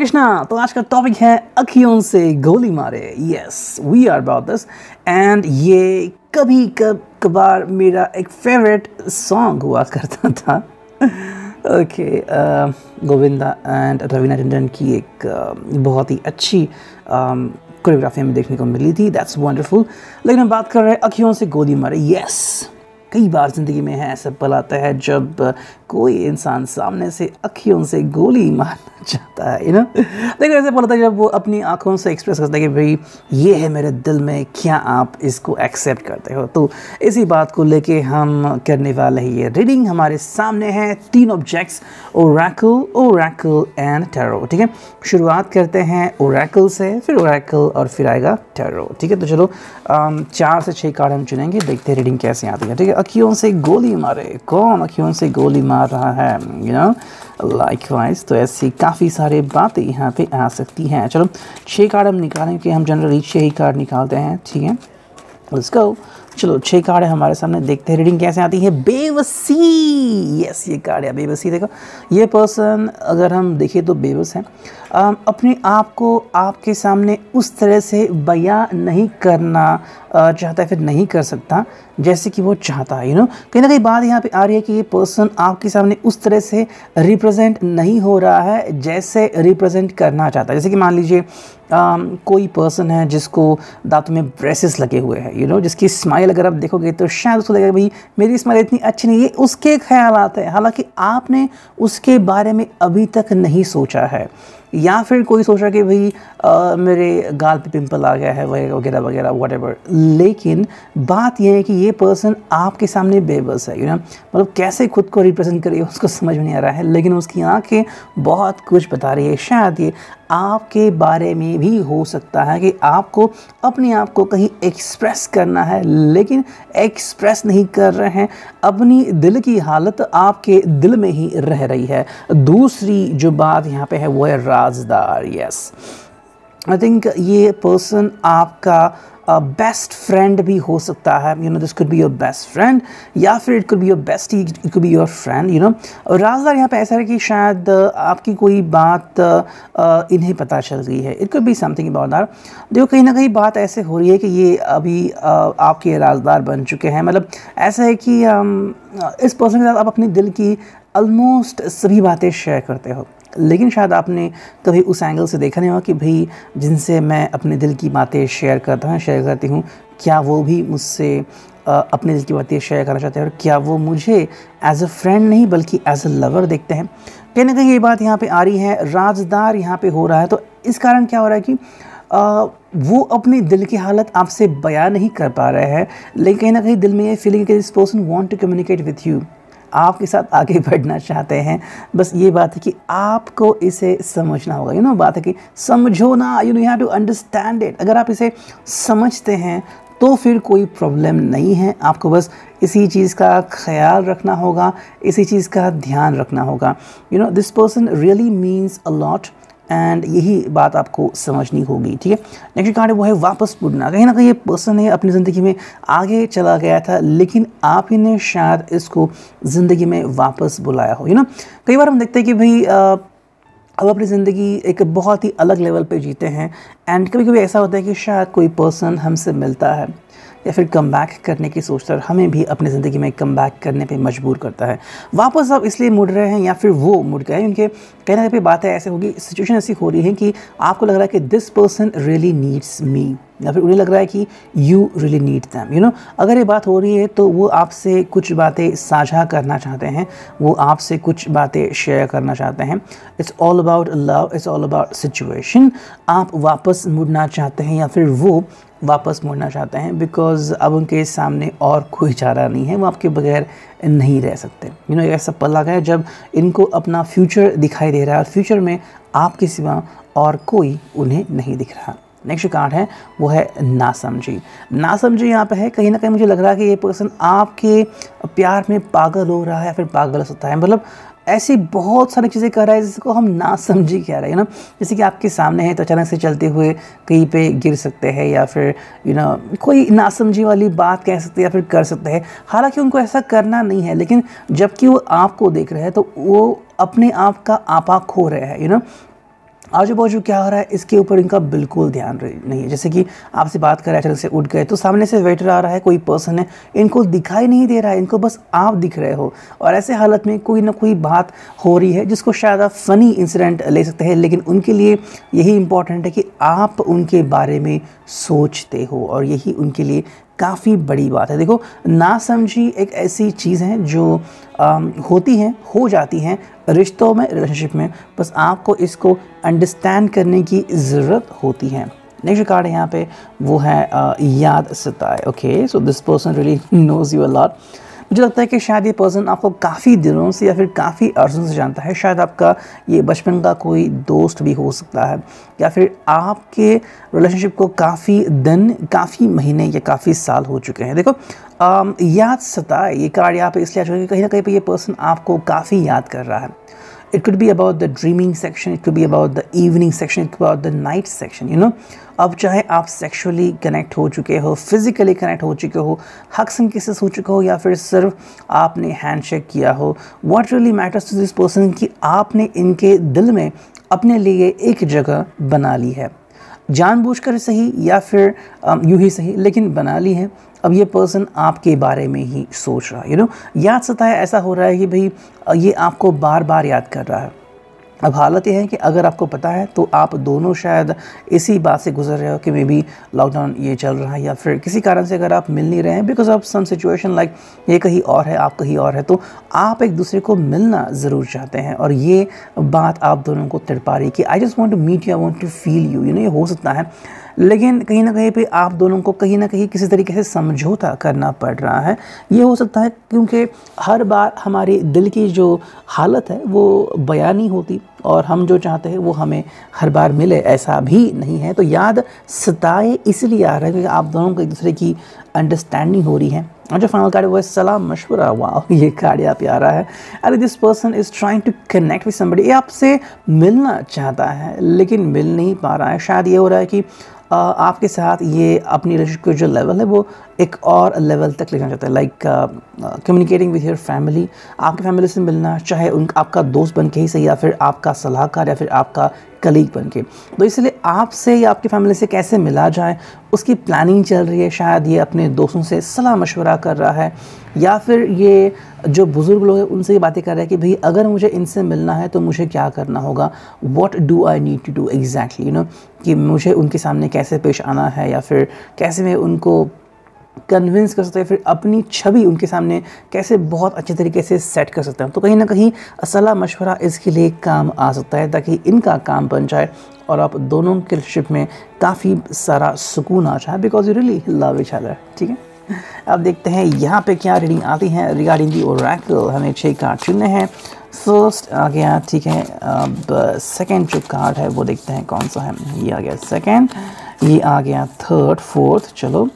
कृष्णा। तो आज का टॉपिक है अखियों से गोली मारे। Yes, we are about this and ये कभी कभार मेरा एक फेवरेट सॉन्ग हुआ करता था। ओके, गोविंदा एंड रवीना टंडन की एक बहुत ही अच्छी कोरियोग्राफी हमें देखने को मिली थी। That's wonderful. लेकिन हम बात कर रहे हैं अखियों से गोली मारे। यस, कई बार ज़िंदगी में है ऐसा पल आता है जब कोई इंसान सामने से अखियों से गोली मारना चाहता है, देखो ऐसा पल आता है जब वो अपनी आंखों से एक्सप्रेस करता है कि भाई ये है मेरे दिल में, क्या आप इसको एक्सेप्ट करते हो। तो इसी बात को लेके हम करने वाले हैं ये रीडिंग। हमारे सामने है 3 ऑब्जेक्ट्स, ओरेकल एंड टैरो। ठीक है, शुरुआत करते हैं ओरेकल से, फिर ओरेकल और फिर आएगा टैरो। ठीक है, तो चलो 4 से 6 कार्ड हम चुनेंगे, देखते हैं रीडिंग कैसे आती है। ठीक है, अखियों से गोली मारे, कौन अखियों से गोली मार रहा है, लाइकवाइज। तो ऐसी काफ़ी सारी बातें यहाँ पे आ सकती हैं। चलो 6 कार्ड हम निकालेंगे, हम जनरली 6 ही कार्ड निकालते हैं। ठीक है, लेट्स गो। चलो 6 कार्ड है हमारे सामने, देखते हैं रीडिंग कैसे आती है। बेबसी। यस, ये कार्ड है बेबसी। देखो ये पर्सन अगर हम देखें तो बेबस है, अपने आप को आपके सामने उस तरह से बयां नहीं करना चाहता है, फिर नहीं कर सकता जैसे कि वो चाहता है। कहीं ना कहीं बात यहाँ पे आ रही है कि ये पर्सन आपके सामने उस तरह से रिप्रेजेंट नहीं हो रहा है जैसे रिप्रेजेंट करना चाहता है। जैसे कि मान लीजिए कोई पर्सन है जिसको दांतों में ब्रेसेस लगे हुए हैं, जिसकी स्माइल अगर आप देखोगे तो शायद उसको लगेगा भाई मेरी स्माइल इतनी अच्छी नहीं है, ये उसके ख्यालात है, हालांकि आपने उसके बारे में अभी तक नहीं सोचा है। या फिर कोई सोच रहा है कि भाई मेरे गाल पे पिंपल आ गया है वगैरह वगैरह व्हाटएवर। लेकिन बात यह है कि ये पर्सन आपके सामने बेबस है, मतलब कैसे खुद को रिप्रेजेंट करिए उसको समझ में नहीं आ रहा है, लेकिन उसकी आंखें बहुत कुछ बता रही है। शायद ये आपके बारे में भी हो सकता है कि आपको अपने आप को कहीं एक्सप्रेस करना है, लेकिन एक्सप्रेस नहीं कर रहे हैं, अपनी दिल की हालत आपके दिल में ही रह रही है। दूसरी जो बात यहाँ पे है वो है राजदार। यस, आई थिंक ये पर्सन आपका बेस्ट फ्रेंड भी हो सकता है। This could be your best friend, या फिर it could be your bestie, it could be your friend. राजदार यहाँ पे ऐसा है कि शायद आपकी कोई बात इन्हें पता चल गई है। It could be something about that. देखो कहीं ना कहीं बात ऐसे हो रही है कि ये अभी आपके राजदार बन चुके हैं। मतलब ऐसा है कि इस पर्सन के साथ आप अपने दिल की ऑलमोस्ट सभी बातें शेयर करते हो, लेकिन शायद आपने कभी उस एंगल से देखा नहीं होगा कि भाई जिनसे मैं अपने दिल की बातें शेयर करती हूँ, क्या वो भी मुझसे अपने दिल की बातें शेयर करना चाहते हैं, और क्या वो मुझे एज अ फ्रेंड नहीं बल्कि एज अ लवर देखते हैं। कहीं ना कहीं ये बात यहाँ पे आ रही है, राजदार यहाँ पे हो रहा है। तो इस कारण क्या हो रहा है कि वो अपनी दिल की हालत आपसे बयान नहीं कर पा रहे हैं, लेकिन कहीं ना कहीं दिल में ये फीलिंग कि this person want to communicate with you, आपके साथ आगे बढ़ना चाहते हैं। बस ये बात है कि आपको इसे समझना होगा। बात है कि समझो ना, you have to understand it. अगर आप इसे समझते हैं तो फिर कोई प्रॉब्लम नहीं है, आपको बस इसी चीज़ का ख्याल रखना होगा, इसी चीज़ का ध्यान रखना होगा। This person really means a lot, and यही बात आपको समझनी होगी। ठीक है, नेक्स्ट कार्ड है वो है वापस मुड़ना। कहीं ना कहीं ये पर्सन है अपनी ज़िंदगी में आगे चला गया था, लेकिन आप ही ने शायद इसको ज़िंदगी में वापस बुलाया हो। कई बार हम देखते हैं कि भाई अब अपनी ज़िंदगी एक बहुत ही अलग लेवल पे जीते हैं, एंड कभी कभी ऐसा होता है कि शायद कोई पर्सन हमसे मिलता है या फिर कम बैक करने की सोचता है, हमें भी अपनी ज़िंदगी में कम बैक करने पे मजबूर करता है। वापस आप इसलिए मुड़ रहे हैं या फिर वो मुड़ गए, उनके कहने ना कहीं बातें ऐसे होगी, सिचुएशन ऐसी हो रही है कि आपको लग रहा है कि this person really needs me, या फिर उन्हें लग रहा है कि यू रियली नीड दैम। अगर ये बात हो रही है तो वो आपसे कुछ बातें साझा करना चाहते हैं, वो आपसे कुछ बातें शेयर करना चाहते हैं। It's all about love, it's all about situation. आप वापस मुड़ना चाहते हैं या फिर वो वापस मुड़ना चाहते हैं, बिकॉज अब उनके सामने और कोई चारा नहीं है, वो आपके बगैर नहीं रह सकते। एक ऐसा पल आ गया जब इनको अपना फ्यूचर दिखाई दे रहा है, और फ्यूचर में आपके सिवा और कोई उन्हें नहीं दिख रहा। नेक्स्ट कार्ड है वो है नासमझी। नासमझी यहाँ पे है, कहीं ना कहीं मुझे लग रहा है कि ये पर्सन आपके प्यार में पागल हो रहा है या फिर पागल हो सकता है। मतलब ऐसी बहुत सारी चीज़ें कर रहा है जिसको हम नासमझी कह रहे हैं। जैसे कि आपके सामने है तो अचानक से चलते हुए कहीं पे गिर सकते हैं, या फिर कोई नासमझी वाली बात कह सकते हैं या फिर कर सकते हैं। हालांकि उनको ऐसा करना नहीं है, लेकिन जबकि वो आपको देख रहे हैं तो वो अपने आप का आपा खो रहे हैं। आजू बाजू क्या हो रहा है इसके ऊपर इनका बिल्कुल ध्यान नहीं है। जैसे कि आपसे बात कर रहे हैं, अचानक से उठ गए तो सामने से वेटर आ रहा है, कोई पर्सन है, इनको दिखाई नहीं दे रहा है, इनको बस आप दिख रहे हो। और ऐसे हालत में कोई ना कोई बात हो रही है जिसको शायद आप फ़नी इंसिडेंट ले सकते हैं, लेकिन उनके लिए यही इम्पॉर्टेंट है कि आप उनके बारे में सोचते हो, और यही उनके लिए काफ़ी बड़ी बात है। देखो, नासमझी एक ऐसी चीज़ है जो होती हैं, हो जाती हैं रिश्तों में, रिलेशनशिप में, बस आपको इसको अंडरस्टैंड करने की ज़रूरत होती है। नेक्स्ट कार्ड यहाँ पे वो है याद सताए। Okay, so this person really knows you a lot. मुझे लगता है कि शायद ये पर्सन आपको काफ़ी दिनों से या फिर काफ़ी अर्सों से जानता है। शायद आपका ये बचपन का कोई दोस्त भी हो सकता है, या फिर आपके रिलेशनशिप को काफ़ी दिन, काफ़ी महीने या काफ़ी साल हो चुके हैं। देखो, याद सताए ये कार्ड यहाँ पे इसलिए आ चुका है कि कहीं ना कहीं पे ये पर्सन आपको काफ़ी याद कर रहा है। It could be about the dreaming section, it could be about the evening section, it could be about the night section, you know। अब चाहे आप सेक्सुअली कनेक्ट हो चुके हो, फिज़िकली कनेक्ट हो चुके हो, हग्स एंड किसेस हो चुके हो, या फिर सिर्फ आपने हैंडशेक किया हो, what really matters to this person कि आपने इनके दिल में अपने लिए एक जगह बना ली है, जानबूझकर सही या फिर यूं ही सही, लेकिन बना ली है। अब ये पर्सन आपके बारे में ही सोच रहा है, यू नो। याद सताए ऐसा हो रहा है कि भाई ये आपको बार बार याद कर रहा है। अब हालत ये है कि अगर आपको पता है तो आप दोनों शायद इसी बात से गुजर रहे हो कि मे बी लॉकडाउन ये चल रहा है, या फिर किसी कारण से अगर आप मिल नहीं रहे हैं because of some situation, like ये कहीं और है, आप कहीं और है, तो आप एक दूसरे को मिलना ज़रूर चाहते हैं। और ये बात आप दोनों को तड़पा रही है कि I just want to meet you, I want to feel you, you know. ये हो सकता है, लेकिन कहीं ना कहीं पे आप दोनों को कहीं ना कहीं किसी तरीके से समझौता करना पड़ रहा है। ये हो सकता है क्योंकि हर बार हमारे दिल की जो हालत है वो बयान नहीं होती, और हम जो चाहते हैं वो हमें हर बार मिले, ऐसा भी नहीं है। तो याद सताए इसलिए आ रहा है क्योंकि आप दोनों को एक दूसरे की अंडरस्टैंडिंग हो रही है। और जो फाइनल कार्ड है वो है सलाह मशवरा। वाह, ये कार्ड यहाँ पे आ रहा है। अरे this person is trying to connect with somebody, ये आपसे मिलना चाहता है लेकिन मिल नहीं पा रहा है। शायद ये हो रहा है कि आपके साथ ये अपनी रिलेशनशिप का जो लेवल है वो एक और लेवल तक ले जाना चाहता है, like communicating with your family, आपकी फैमिली से मिलना, चाहे आपका दोस्त बन के ही सही, या फिर आपका सलाहकार, या फिर आपका कलीग बन के। तो इसलिए आपसे या आपकी फैमिली से कैसे मिला जाए उसकी प्लानिंग चल रही है। शायद ये अपने दोस्तों से सलाह मशवरा कर रहा है, या फिर ये जो बुज़ुर्ग लोग हैं उनसे ये बातें कर रहा है कि भाई अगर मुझे इनसे मिलना है तो मुझे क्या करना होगा, what do I need to do exactly, you know, कि मुझे उनके सामने कैसे पेश आना है, या फिर कैसे मैं उनको कन्विंस कर सकते हैं, फिर अपनी छवि उनके सामने कैसे बहुत अच्छे तरीके से सेट कर सकते हैं। तो कहीं ना कहीं सलाह मशवरा इसके लिए काम आ सकता है ताकि इनका काम बन जाए और आप दोनों के रिलेशनशिप में काफ़ी सारा सुकून आ जाए, because you really love each other. ठीक है, अब देखते हैं यहाँ पे क्या रीडिंग आती है रिगार्डिंग दी ओरेकल। हमें 6 कार्ड चुनने हैं। फर्स्ट आ गया, ठीक है। अब सेकंड जो कार्ड है वो देखते हैं कौन सा है। ये आ गया सेकंड, ये आ गया थर्ड, फोर्थ, चलो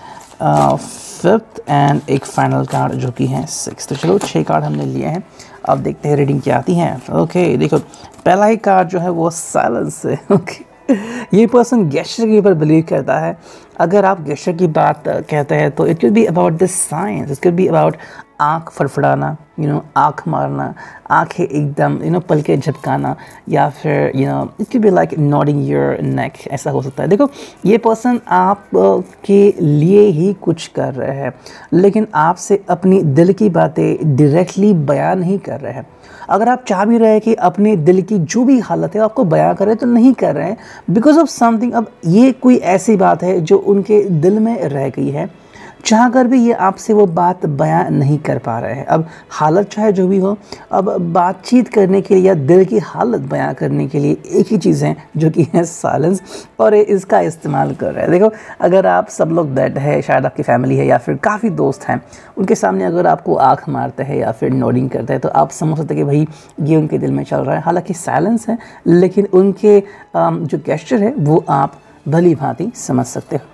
फिफ्थ, एंड एक फाइनल कार्ड जो कि है 6। तो चलो 6 कार्ड हमने लिए हैं। अब देखते हैं रीडिंग क्या आती है। ओके, देखो पहला ही कार्ड जो है वो साइलेंस है। ओके, ये पर्सन गेस्चर के ऊपर बिलीव करता है। अगर आप गेस्चर की बात कहते हैं तो it will be about this science, it will be about आँख फड़फड़ाना, यू नो, आँख मारना, आँखें एकदम, यू नो, पलके झपकाना, या फिर you know it will be like nodding your neck, ऐसा हो सकता है। देखो, ये पर्सन आप के लिए ही कुछ कर रहे हैं, लेकिन आपसे अपनी दिल की बातें डायरेक्टली बयान नहीं कर रहे हैं। अगर आप चाह भी रहे हैं कि अपने दिल की जो भी हालत है आपको बयां करें, तो नहीं कर रहे हैं बिकॉज ऑफ समथिंग। अब ये कोई ऐसी बात है जो उनके दिल में रह गई है, चाह कर भी ये आपसे वो बात बयां नहीं कर पा रहे हैं। अब हालत चाहे जो भी हो, अब बातचीत करने के लिए या दिल की हालत बयां करने के लिए एक ही चीज़ है जो कि है साइलेंस, और इसका इस्तेमाल कर रहे हैं। देखो, अगर आप सब लोग बैठे हैं, शायद आपकी फैमिली है या फिर काफ़ी दोस्त हैं, उनके सामने अगर आपको आँख मारते हैं या फिर नोडिंग करते हैं तो आप समझ सकते हैं कि भाई ये उनके दिल में चल रहा है। हालांकि साइलेंस है, लेकिन उनके जो गेस्चर है वो आप भली भांति समझ सकते हो।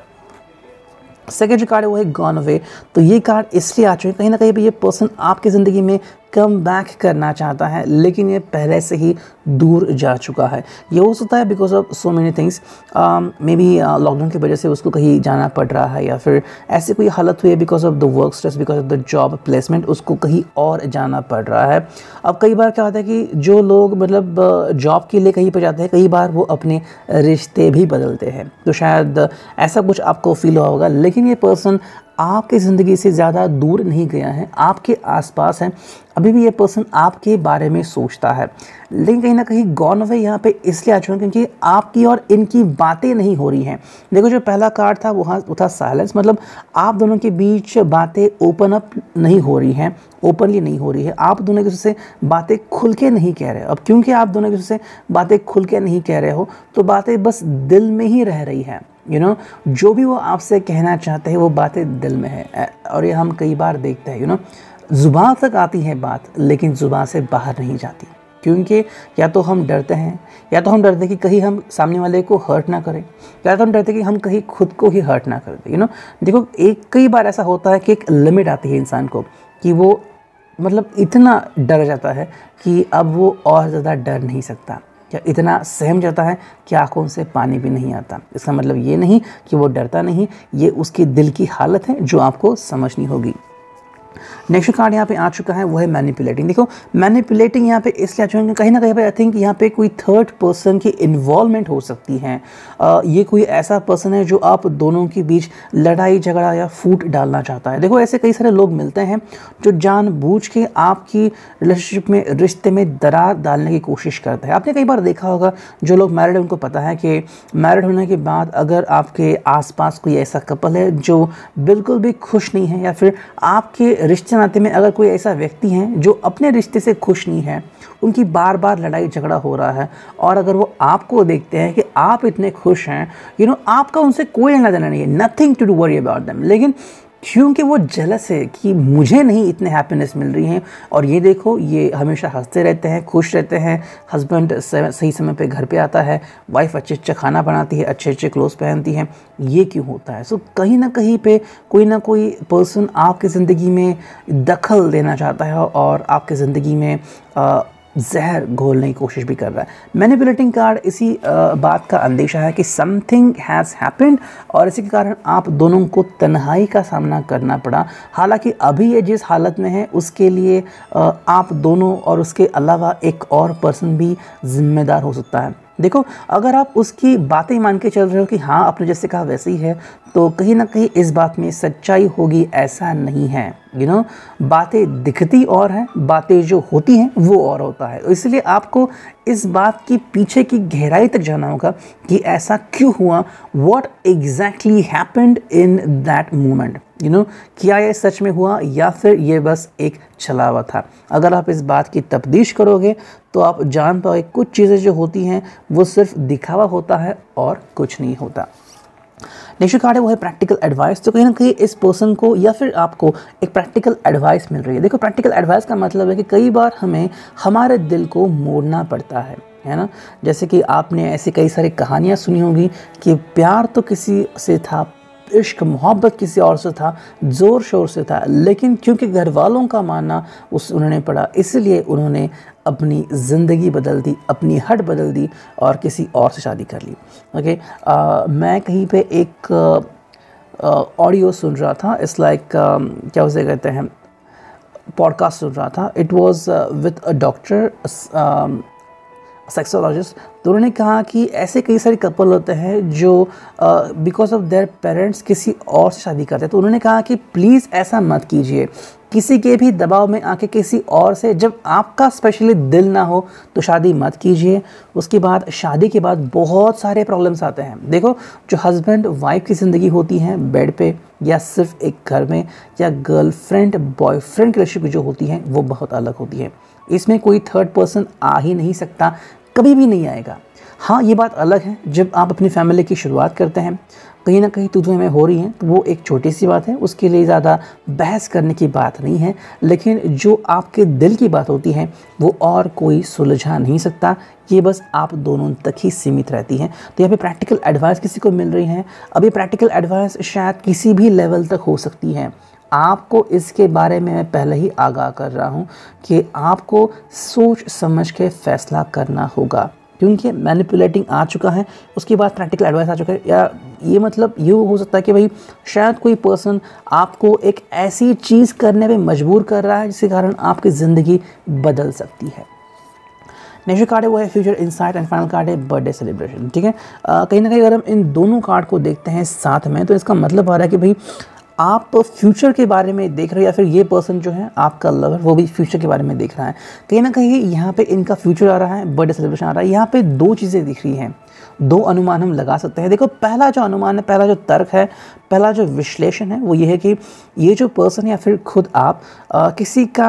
सेकेंड जो कार्ड है वो है गॉन अवे। तो ये कार्ड इसलिए आ चुके हैं, कहीं ना कहीं भी ये पर्सन आपकी ज़िंदगी में कम बैक करना चाहता है, लेकिन ये पहले से ही दूर जा चुका है। ये हो सकता है because of so many things, maybe lockdown की वजह से उसको कहीं जाना पड़ रहा है, या फिर ऐसी कोई हालत हुई है because of the work stress, because of the job placement, उसको कहीं और जाना पड़ रहा है। अब कई बार क्या होता है कि जो लोग मतलब जॉब के लिए कहीं पर जाते हैं, कई बार वो अपने रिश्ते भी बदलते हैं, तो शायद ऐसा कुछ आपको फील हुआ होगा। लेकिन ये पर्सन आपकी ज़िंदगी से ज़्यादा दूर नहीं गया है, आपके आसपास है। अभी भी ये पर्सन आपके बारे में सोचता है, लेकिन कहीं ना कहीं गॉन अवे यहाँ पे इसलिए आ चुका है क्योंकि आपकी और इनकी बातें नहीं हो रही हैं। देखो, जो पहला कार्ड था वो था साइलेंस, मतलब आप दोनों के बीच बातें ओपन अप नहीं हो रही हैं, ओपनली नहीं हो रही है। आप दोनों एक दूसरे से बातें खुल के नहीं कह रहे। अब क्योंकि आप दोनों एक दूसरे से बातें खुल के नहीं कह रहे हो, तो बातें बस दिल में ही रह रही हैं। जो भी वो आपसे कहना चाहते हैं वो बातें दिल में है। और ये हम कई बार देखते हैं, ज़ुबान तक आती है बात, लेकिन ज़ुबान से बाहर नहीं जाती, क्योंकि या तो हम डरते हैं, या तो हम डरते हैं कि कहीं हम सामने वाले को हर्ट ना करें, या तो हम डरते हैं कि हम कहीं खुद को ही हर्ट ना कर दें। देखो, कई बार ऐसा होता है कि एक लिमिट आती है इंसान को कि वो मतलब इतना डर जाता है कि अब वो और ज़्यादा डर नहीं सकता, या इतना सहम जाता है कि आंखों से पानी भी नहीं आता। इसका मतलब ये नहीं कि वो डरता नहीं, ये उसके दिल की हालत है जो आपको समझनी होगी। नेक्स्ट कार्ड यहाँ पे आ चुका है, वो है मैनिपुलेटिंग। देखो, मैनिपुलेटिंग यहाँ पे इसलिए आ चुका है कहीं ना कहीं पे आई थिंक यहाँ पे कोई थर्ड पर्सन की इन्वॉल्वमेंट हो सकती है। ये कोई ऐसा पर्सन है जो आप दोनों के बीच लड़ाई झगड़ा या फूट डालना चाहता है। देखो, ऐसे कई सारे लोग मिलते हैं जो जानबूझ के आपकी रिलेशनशिप में, रिश्ते में दरार डालने की कोशिश करते हैं। आपने कई बार देखा होगा, जो लोग मैरिड हैं उनको पता है कि मैरिड होने के बाद अगर आपके आसपास कोई ऐसा कपल है जो बिल्कुल भी खुश नहीं है, या फिर आपके रिश्ते नाते में अगर कोई ऐसा व्यक्ति है जो अपने रिश्ते से खुश नहीं है, उनकी बार बार लड़ाई झगड़ा हो रहा है, और अगर वो आपको देखते हैं कि आप इतने खुश हैं, आपका उनसे कोई लेना देना नहीं है, nothing to do worry about them, लेकिन क्योंकि वो जेलस है कि मुझे नहीं इतने हैप्पीनेस मिल रही हैं। और ये देखो, ये हमेशा हंसते रहते हैं, खुश रहते हैं, हस्बैंड सही समय पे घर पे आता है, वाइफ अच्छे अच्छा खाना बनाती है, अच्छे अच्छे क्लोथ पहनती हैं, ये क्यों होता है? सो कहीं ना कहीं पे कोई ना कोई पर्सन आपकी ज़िंदगी में दखल देना चाहता है और आपकी ज़िंदगी में जहर घोलने की कोशिश भी कर रहा है। मैनिपुलेटिंग कार्ड इसी बात का अंदेशा है कि समथिंग हैज़ हैपेंड, और इसी के कारण आप दोनों को तन्हाई का सामना करना पड़ा। हालांकि अभी ये जिस हालत में है उसके लिए आप दोनों और उसके अलावा एक और पर्सन भी जिम्मेदार हो सकता है। देखो, अगर आप उसकी बातें मान के चल रहे हो कि हाँ आपने जैसे कहा वैसे ही है, तो कहीं ना कहीं इस बात में सच्चाई होगी, ऐसा नहीं है। बातें दिखती और हैं, बातें जो होती हैं वो और होता है। इसलिए आपको इस बात की पीछे की गहराई तक जाना होगा कि ऐसा क्यों हुआ, what exactly happened in that moment. क्या ये सच में हुआ या फिर ये बस एक छलावा था। अगर आप इस बात की तफ्तीश करोगे तो आप जान पाओगे कुछ चीज़ें जो होती हैं वो सिर्फ दिखावा होता है और कुछ नहीं होता। नेक्स्ट कार्ड है, वो है प्रैक्टिकल एडवाइस। तो कहीं ना कहीं इस पर्सन को या फिर आपको एक प्रैक्टिकल एडवाइस मिल रही है। देखो, प्रैक्टिकल एडवाइस का मतलब है कि कई बार हमें हमारे दिल को मोड़ना पड़ता है ना। जैसे कि आपने ऐसी कई सारी कहानियाँ सुनी होगी कि प्यार तो किसी से था, इश्क मोहब्बत किसी और से था, ज़ोर शोर से था, लेकिन क्योंकि घर वालों का मानना उन्होंने पड़ा, इसलिए उन्होंने अपनी ज़िंदगी बदल दी, अपनी हट बदल दी और किसी और से शादी कर ली। ओके, मैं कहीं पे एक ऑडियो सुन रहा था, इट्स लाइक क्या उसे कहते हैं, पॉडकास्ट सुन रहा था। It was with a doctor, sexologist. तो उन्होंने कहा कि ऐसे कई सारे कपल होते हैं जो बिकॉज ऑफ देयर पेरेंट्स किसी और से शादी करते हैं। तो उन्होंने कहा कि प्लीज़ ऐसा मत कीजिए, किसी के भी दबाव में आके किसी और से, जब आपका स्पेशली दिल ना हो तो शादी मत कीजिए। उसके बाद शादी के बाद बहुत सारे प्रॉब्लम्स आते हैं। देखो, जो हस्बैंड वाइफ की ज़िंदगी होती है बेड पे या सिर्फ एक घर में, या गर्लफ्रेंड बॉयफ्रेंड की रिलेशनशिप जो होती है वो बहुत अलग होती है। इसमें कोई थर्ड पर्सन आ ही नहीं सकता, कभी भी नहीं आएगा। हाँ, ये बात अलग है जब आप अपनी फैमिली की शुरुआत करते हैं, कहीं ना कहीं तू में हो रही हैं, तो वो एक छोटी सी बात है, उसके लिए ज़्यादा बहस करने की बात नहीं है। लेकिन जो आपके दिल की बात होती है वो और कोई सुलझा नहीं सकता, ये बस आप दोनों तक ही सीमित रहती हैं। तो यहाँ पे प्रैक्टिकल एडवाइस किसी को मिल रही है। अब ये प्रैक्टिकल एडवाइस शायद किसी भी लेवल तक हो सकती है। आपको इसके बारे में मैं पहले ही आगाह कर रहा हूँ कि आपको सोच समझ के फ़ैसला करना होगा, क्योंकि मैनिपुलेटिंग आ चुका है, उसके बाद प्रैक्टिकल एडवाइस आ चुका है। या ये मतलब ये हो सकता है कि भाई शायद कोई पर्सन आपको एक ऐसी चीज़ करने पे मजबूर कर रहा है जिसके कारण आपकी ज़िंदगी बदल सकती है। नेक्स्ट कार्ड है वो है future insight and final card है बर्थडे सेलिब्रेशन। ठीक है, कहीं ना कहीं अगर हम इन दोनों कार्ड को देखते हैं साथ में तो इसका मतलब आ रहा है कि भाई आप फ्यूचर के बारे में देख रहे हो, या फिर ये पर्सन जो है आपका लवर वो भी फ्यूचर के बारे में देख रहा है। कहीं ना कहीं यहाँ पे इनका फ्यूचर आ रहा है, बर्थडे सेलिब्रेशन आ रहा है। यहाँ पे दो चीज़ें दिख रही हैं, दो अनुमान हम लगा सकते हैं। देखो, पहला जो अनुमान है, पहला जो तर्क है, पहला जो विश्लेषण है वो ये है कि ये जो पर्सन या फिर खुद आप किसी का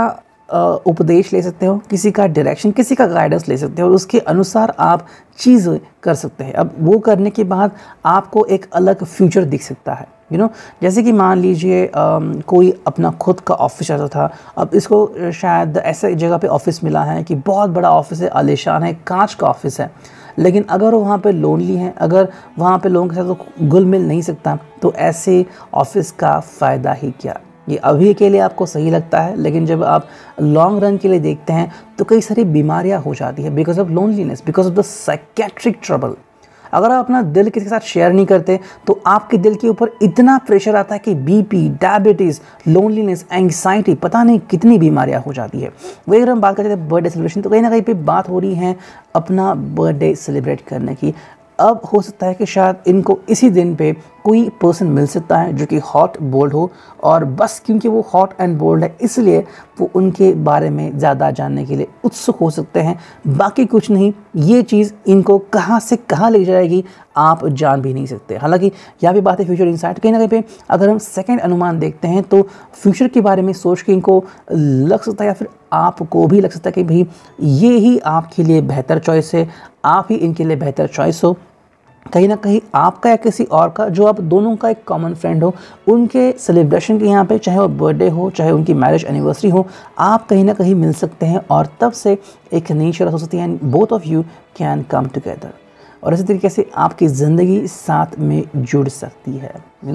उपदेश ले सकते हो, किसी का डायरेक्शन, किसी का गाइडेंस ले सकते हो और उसके अनुसार आप चीज़ कर सकते हैं। अब वो करने के बाद आपको एक अलग फ्यूचर दिख सकता है। जैसे कि मान लीजिए कोई अपना खुद का ऑफिस चाहता था, अब इसको शायद ऐसे जगह पे ऑफिस मिला है कि बहुत बड़ा ऑफिस है, आलीशान है, कांच का ऑफिस है, लेकिन अगर वो वहाँ पे लोनली है, अगर वहाँ पे लोगों के साथ तो घुल मिल नहीं सकता, तो ऐसे ऑफिस का फ़ायदा ही क्या। ये अभी के लिए आपको सही लगता है, लेकिन जब आप लॉन्ग रन के लिए देखते हैं तो कई सारी बीमारियाँ हो जाती है because of loneliness, because of the psychiatric trouble. अगर आप अपना दिल किसी के साथ शेयर नहीं करते तो आपके दिल के ऊपर इतना प्रेशर आता है कि बीपी, डायबिटीज़, लोनलीनेस, एंग्जाइटी, पता नहीं कितनी बीमारियां हो जाती है। वही अगर हम बात करते हैं बर्थडे सेलिब्रेशन, तो कहीं ना कहीं पे बात हो रही है अपना बर्थडे सेलिब्रेट करने की। अब हो सकता है कि शायद इनको इसी दिन पे कोई पर्सन मिल सकता है जो कि हॉट बोल्ड हो, और बस क्योंकि वो हॉट एंड बोल्ड है इसलिए वो उनके बारे में ज़्यादा जानने के लिए उत्सुक हो सकते हैं। बाकी कुछ नहीं, ये चीज़ इनको कहाँ से कहाँ ले जाएगी आप जान भी नहीं सकते। हालांकि यहाँ पे बात है फ्यूचर इंसाइट। कहीं ना कहीं पे अगर हम सेकंड अनुमान देखते हैं तो फ्यूचर के बारे में सोच के इनको लग सकता है, या फिर आपको भी लग सकता है कि भाई ये ही आपके लिए बेहतर चॉइस है, आप ही इनके लिए बेहतर चॉइस हो। कहीं ना कहीं आपका या किसी और का जो आप दोनों का एक कॉमन फ्रेंड हो, उनके सेलिब्रेशन के यहाँ पे, चाहे वो बर्थडे हो चाहे उनकी मैरिज एनिवर्सरी हो, आप कहीं ना कहीं मिल सकते हैं और तब से एक नई शुरुआत हो सकती है and both of you can come together, और इसी तरीके से आपकी ज़िंदगी साथ में जुड़ सकती है।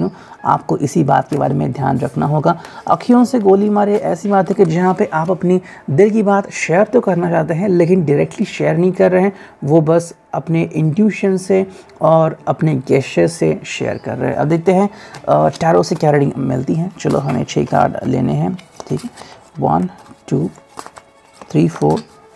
आपको इसी बात के बारे में ध्यान रखना होगा। अखियों से गोली मारे ऐसी बात है कि जहाँ पे आप अपनी दिल की बात शेयर तो करना चाहते हैं लेकिन डायरेक्टली शेयर नहीं कर रहे हैं, वो बस अपने इंट्यूशन से और अपने गेस्चर से शेयर कर रहे हैं। अब देखते हैं टैरो से क्या रीडिंग मिलती है। चलो, हमें 6 कार्ड लेने हैं। ठीक है, 1 2 3 4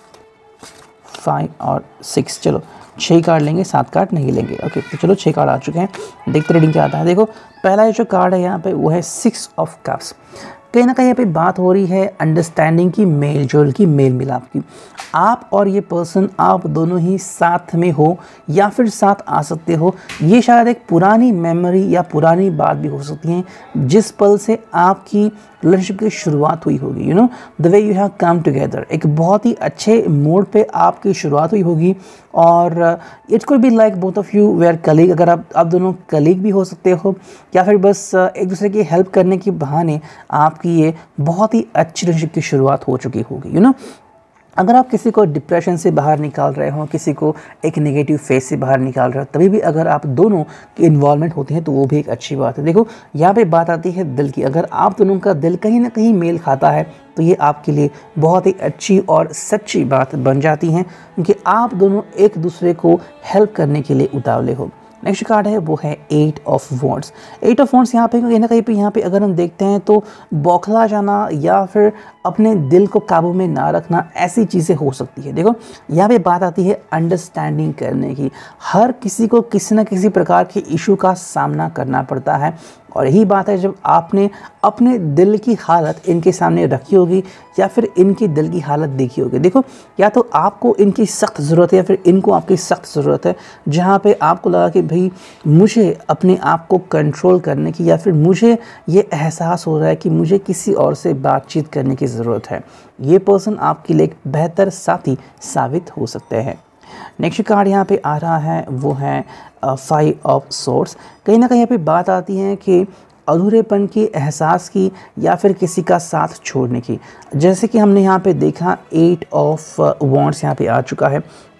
5 और 6। चलो 6 कार्ड लेंगे, 7 कार्ड नहीं लेंगे। ओके, तो चलो 6 कार्ड आ चुके हैं, देखते रीडिंग क्या आता है। देखो, पहला जो कार्ड है यहाँ पे वो है 6 ऑफ कप्स। कहीं ना कहीं यहाँ पे बात हो रही है अंडरस्टैंडिंग की, मेल जोल की, मेल मिलाप की। आप और ये पर्सन, आप दोनों ही साथ में हो या फिर साथ आ सकते हो। ये शायद एक पुरानी मेमोरी या पुरानी बात भी हो सकती है जिस पल से आपकी रिलेशनशिप की शुरुआत हुई होगी। The way you have come together, एक बहुत ही अच्छे मोड पे आपकी शुरुआत हुई होगी, और it could be like both of you were colleague. अगर आप दोनों कलीग भी हो सकते हो, या फिर बस एक दूसरे की हेल्प करने के बहाने आपकी ये बहुत ही अच्छी रिलेशनशिप की शुरुआत हो चुकी होगी। अगर आप किसी को डिप्रेशन से बाहर निकाल रहे हो, किसी को एक नेगेटिव फेज से बाहर निकाल रहे हो, तभी भी अगर आप दोनों की इन्वॉल्वमेंट होती है तो वो भी एक अच्छी बात है। देखो, यहाँ पे बात आती है दिल की। अगर आप दोनों का दिल कहीं ना कहीं मेल खाता है तो ये आपके लिए बहुत ही अच्छी और सच्ची बात बन जाती है, क्योंकि आप दोनों एक दूसरे को हेल्प करने के लिए उतावले हो। नेक्स्ट कार्ड है वो है 8 ऑफ वॉन्ड्स। 8 ऑफ वॉन्ड्स यहाँ पे कहीं ना कहीं पे यहाँ पे अगर हम देखते हैं तो बौखला जाना या फिर अपने दिल को काबू में ना रखना, ऐसी चीज़ें हो सकती है। देखो, यहाँ पे बात आती है अंडरस्टैंडिंग करने की। हर किसी को किसी न किसी प्रकार के इशू का सामना करना पड़ता है, और यही बात है जब आपने अपने दिल की हालत इनके सामने रखी होगी या फिर इनकी दिल की हालत देखी होगी। देखो, या तो आपको इनकी सख्त ज़रूरत है या फिर इनको आपकी सख्त ज़रूरत है, जहाँ पे आपको लगा कि भाई मुझे अपने आप को कंट्रोल करने की, या फिर मुझे ये एहसास हो रहा है कि मुझे किसी और से बातचीत करने की ज़रूरत है। ये पर्सन आपके लिए एक बेहतर साथी साबित हो सकते हैं। नेक्स्ट कार्ड यहाँ पे आ रहा है वो है 5 ऑफ सोर्ड्स। कहीं ना कहीं यहाँ पे बात आती है कि अधूरेपन की, एहसास की, या फिर किसी का साथ छोड़ने की। जैसे कि हमने यहाँ पे देखा 8 ऑफ वॉन्ड्स यहाँ पे आ चुका है,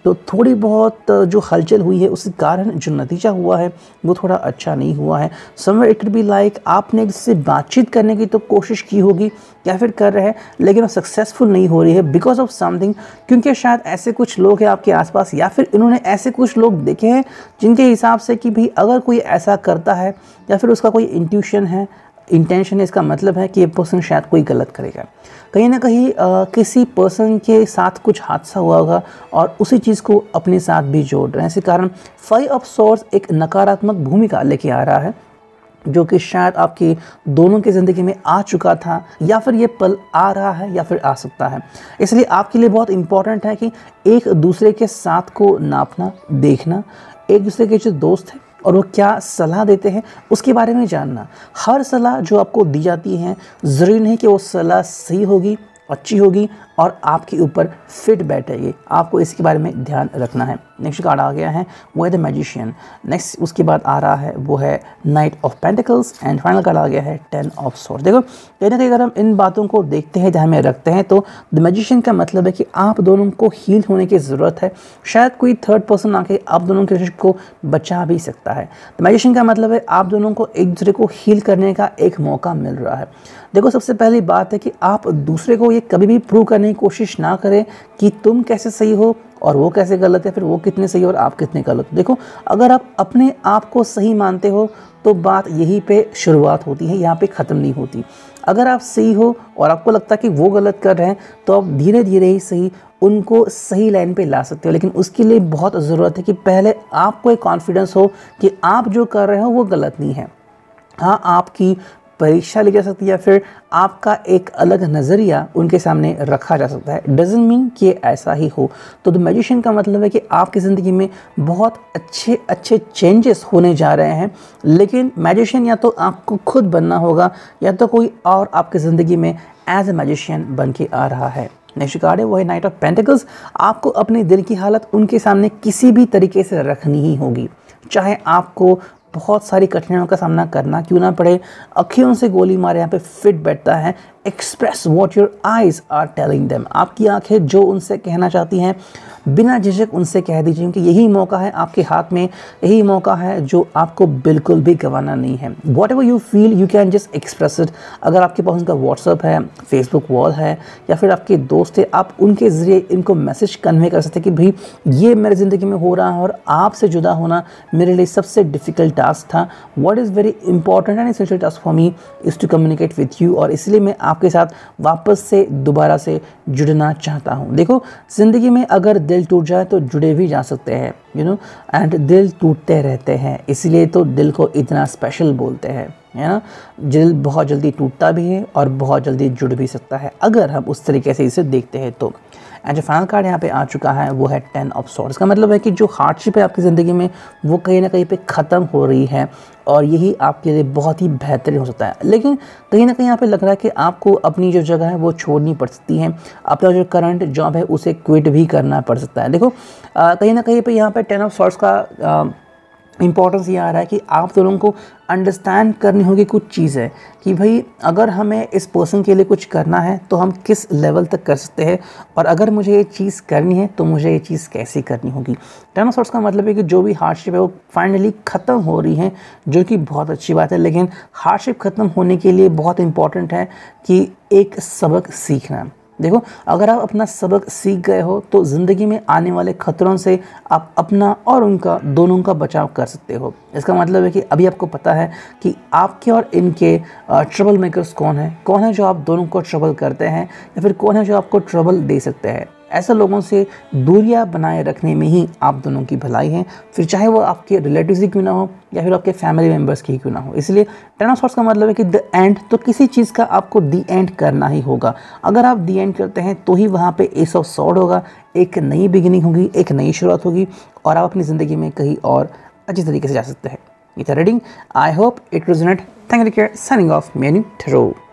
तो थोड़ी बहुत जो हलचल हुई है उसके कारण जो नतीजा हुआ है वो थोड़ा अच्छा नहीं हुआ है। Somewhere it could be like आपने इससे बातचीत करने की तो कोशिश की होगी या फिर कर रहे हैं, लेकिन वो सक्सेसफुल नहीं हो रही है बिकॉज ऑफ समथिंग, क्योंकि शायद ऐसे कुछ लोग हैं आपके आसपास या फिर इन्होंने ऐसे कुछ लोग देखे हैं जिनके हिसाब से कि भाई अगर कोई ऐसा करता है या फिर उसका कोई इंट्यूशन है, इंटेंशन है, इसका मतलब है कि ये पर्सन शायद कोई गलत करेगा। कहीं ना कहीं किसी पर्सन के साथ कुछ हादसा हुआ होगा और उसी चीज़ को अपने साथ भी जोड़ रहे हैं। इसी कारण 5 ऑफ सोर्स एक नकारात्मक भूमिका लेके आ रहा है जो कि शायद आपकी दोनों की ज़िंदगी में आ चुका था या फिर ये पल आ रहा है या फिर आ सकता है। इसलिए आपके लिए बहुत इम्पॉर्टेंट है कि एक दूसरे के साथ को नापना, देखना, एक दूसरे के जो दोस्त हैं और वो क्या सलाह देते हैं उसके बारे में जानना। हर सलाह जो आपको दी जाती है ज़रूरी नहीं कि वो सलाह सही होगी, अच्छी होगी और आपके ऊपर फिट बैठेगी। आपको इसके बारे में ध्यान रखना है। नेक्स्ट कार्ड आ गया है वो है द मैजिशियन। नेक्स्ट उसके बाद आ रहा है वो है knight of pentacles and final card आ गया है 10 ऑफ सोर्ड्स। देखो कहीं ना कहीं अगर हम इन बातों को देखते हैं, ध्यान में रखते हैं, तो द मैजिशियन का मतलब है कि आप दोनों को हील होने की ज़रूरत है। शायद कोई थर्ड पर्सन आके आप दोनों के रिलेशनशिप को बचा भी सकता है। द मैजिशियन का मतलब है आप दोनों को एक दूसरे को हील करने का एक मौका मिल रहा है। देखो सबसे पहली बात है कि आप दूसरे को ये कभी भी प्रूव करने की कोशिश ना करें कि तुम कैसे सही हो और वो कैसे गलत है, फिर वो कितने सही और आप कितने गलत। देखो अगर आप अपने आप को सही मानते हो तो बात यहीं पे शुरुआत होती है, यहाँ पे ख़त्म नहीं होती। अगर आप सही हो और आपको लगता है कि वो गलत कर रहे हैं तो आप धीरे धीरे ही सही उनको सही लाइन पे ला सकते हो, लेकिन उसके लिए बहुत ज़रूरत है कि पहले आपको एक कॉन्फिडेंस हो कि आप जो कर रहे हो वो गलत नहीं है। हाँ, आपकी परीक्षा ली जा सकती है या फिर आपका एक अलग नज़रिया उनके सामने रखा जा सकता है, डजंट मीन कि ऐसा ही हो। तो द मैजिशियन का मतलब है कि आपकी ज़िंदगी में बहुत अच्छे अच्छे चेंजेस होने जा रहे हैं, लेकिन मैजिशियन या तो आपको खुद बनना होगा या तो कोई और आपकी ज़िंदगी में एज ए मैजिशियन बन के आ रहा है। नेक्स्ट कार्ड है वो है नाइट ऑफ पेंटिकल्स। आपको अपने दिल की हालत उनके सामने किसी भी तरीके से रखनी ही होगी, चाहे आपको बहुत सारी कठिनाइयों का सामना करना क्यों ना पड़े। अखियों से गोली मारे यहाँ पे फिट बैठता है। Express what your eyes are telling them. आपकी आंखें जो उनसे कहना चाहती हैं बिना झिझक उनसे कह दीजिए, क्योंकि यही मौका है आपके हाथ में, यही मौका है जो आपको बिल्कुल भी गंवाना नहीं है। Whatever you feel you can just express it. अगर आपके पास उनका व्हाट्सअप है, फेसबुक वॉल है या फिर आपके दोस्त है, आप उनके ज़रिए इनको मैसेज कन्वे कर सकते हैं कि भाई ये मेरी ज़िंदगी में हो रहा है और आपसे जुदा होना मेरे लिए सबसे डिफ़िकल्ट टास्क था। What is very important and essential task for me is to communicate with you, और इसलिए मैं आपके साथ वापस से दोबारा से जुड़ना चाहता हूँ। देखो ज़िंदगी में अगर दिल टूट जाए तो जुड़े भी जा सकते हैं, यू नो, एंड दिल टूटते रहते हैं, इसलिए तो दिल को इतना स्पेशल बोलते हैं, है ना। दिल बहुत जल्दी टूटता भी है और बहुत जल्दी जुड़ भी सकता है अगर हम उस तरीके से इसे देखते हैं तो। एंड जो फाइनल कार्ड यहाँ पे आ चुका है वो है 10 ऑफ सोर्ड्स। का मतलब है कि जो हार्डशिप है आपकी ज़िंदगी में वो कहीं ना कहीं पे ख़त्म हो रही है और यही आपके लिए बहुत ही बेहतरीन हो सकता है। लेकिन कहीं ना कहीं यहाँ पे लग रहा है कि आपको अपनी जो जगह है वो छोड़नी पड़ सकती है, अपना जो करंट जॉब है उसे क्विट भी करना पड़ सकता है। देखो कहीं ना कहीं पे यहाँ पे 10 ऑफ सोर्ड्स का इम्पॉर्टेंस ये आ रहा है कि आप दोनों को अंडरस्टैंड करनी होगी कुछ चीज़ है कि भाई अगर हमें इस पर्सन के लिए कुछ करना है तो हम किस लेवल तक कर सकते हैं, और अगर मुझे ये चीज़ करनी है तो मुझे ये चीज़ कैसे करनी होगी। 10 ऑफ सोर्ड्स का मतलब है कि जो भी हार्डशिप है वो फाइनली ख़त्म हो रही है, जो कि बहुत अच्छी बात है। लेकिन हार्डशिप ख़त्म होने के लिए बहुत इंपॉर्टेंट है कि एक सबक सीखना। देखो अगर आप अपना सबक सीख गए हो तो ज़िंदगी में आने वाले ख़तरों से आप अपना और उनका दोनों का बचाव कर सकते हो। इसका मतलब है कि अभी आपको पता है कि आपके और इनके ट्रबल मेकर्स कौन है जो आप दोनों को ट्रबल करते हैं या फिर कौन है जो आपको ट्रबल दे सकते हैं। ऐसे लोगों से दूरियां बनाए रखने में ही आप दोनों की भलाई है, फिर चाहे वो आपके रिलेटिव्स ही क्यों ना हो या फिर आपके फैमिली मेम्बर्स की क्यों ना हो। इसलिए 10 ऑफ सोर्ड्स का मतलब है कि द एंड, तो किसी चीज़ का आपको दी एंड करना ही होगा। अगर आप दी एंड करते हैं तो ही वहाँ पे एस ऑफ सॉर्ड होगा, एक नई बिगिनिंग होगी, एक नई शुरुआत होगी और आप अपनी ज़िंदगी में कहीं और अच्छी तरीके से जा सकते हैं। ये था reading. I hope it resonate. Thank you, signing off, many ठरो।